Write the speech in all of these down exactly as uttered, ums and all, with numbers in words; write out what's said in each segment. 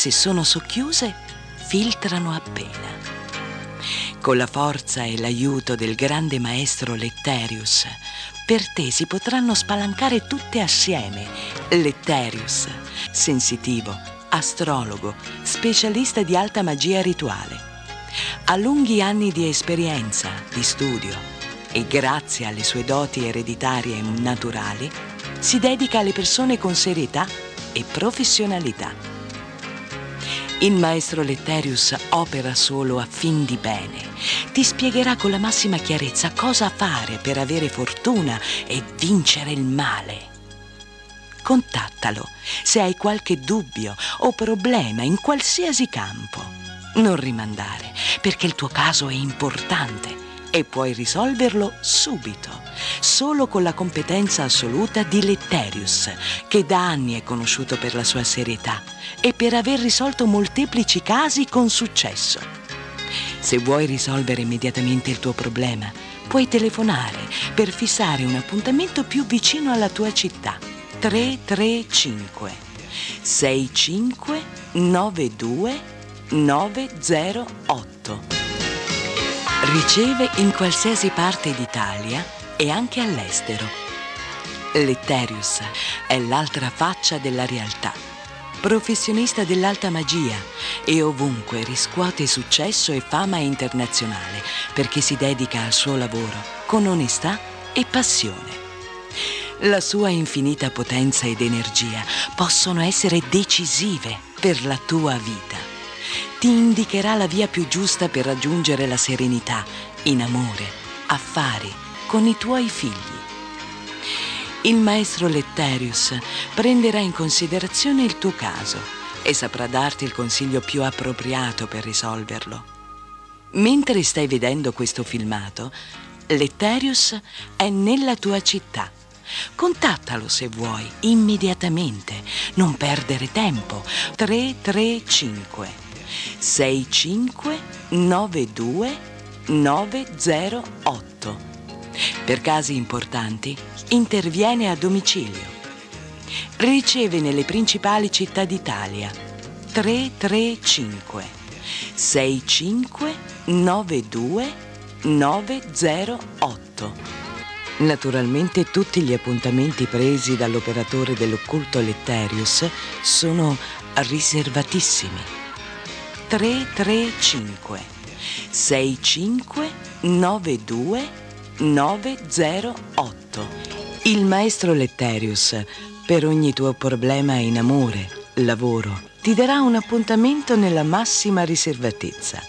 se sono socchiuse, filtrano appena. Con la forza e l'aiuto del grande maestro Letterius, per te si potranno spalancare tutte assieme. Letterius, sensitivo, astrologo, specialista di alta magia rituale. Ha lunghi anni di esperienza, di studio e grazie alle sue doti ereditarie e naturali si dedica alle persone con serietà e professionalità. Il maestro Letterius opera solo a fin di bene. Ti spiegherà con la massima chiarezza cosa fare per avere fortuna e vincere il male. Contattalo se hai qualche dubbio o problema in qualsiasi campo. Non rimandare, perché il tuo caso è importante e puoi risolverlo subito, solo con la competenza assoluta di Letterius, che da anni è conosciuto per la sua serietà e per aver risolto molteplici casi con successo. Se vuoi risolvere immediatamente il tuo problema, puoi telefonare per fissare un appuntamento più vicino alla tua città. tre tre cinque sei cinque nove due nove zero otto. Riceve in qualsiasi parte d'Italia e anche all'estero. Letterius è l'altra faccia della realtà. Professionista dell'alta magia e ovunque riscuote successo e fama internazionale perché si dedica al suo lavoro con onestà e passione. La sua infinita potenza ed energia possono essere decisive per la tua vita. Ti indicherà la via più giusta per raggiungere la serenità in amore, affari, con i tuoi figli. Il maestro Letterius prenderà in considerazione il tuo caso e saprà darti il consiglio più appropriato per risolverlo. Mentre stai vedendo questo filmato, Letterius è nella tua città. Contattalo se vuoi, immediatamente. Non perdere tempo. tre tre cinque sei cinque nove due nove zero otto. Per casi importanti, interviene a domicilio. Riceve nelle principali città d'Italia. tre tre cinque sei cinque nove due nove zero otto. Naturalmente tutti gli appuntamenti presi dall'operatore dell'occulto Letterius sono riservatissimi. tre tre cinque sei cinque nove due nove zero otto. Il maestro Letterius, per ogni tuo problema in amore, lavoro, ti darà un appuntamento nella massima riservatezza.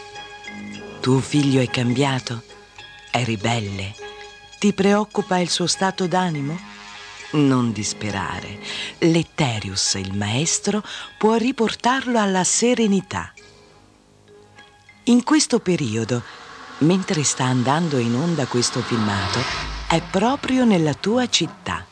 Tuo figlio è cambiato? È ribelle? Ti preoccupa il suo stato d'animo? Non disperare. Letterius, il maestro, può riportarlo alla serenità. In questo periodo, mentre sta andando in onda questo filmato, è proprio nella tua città.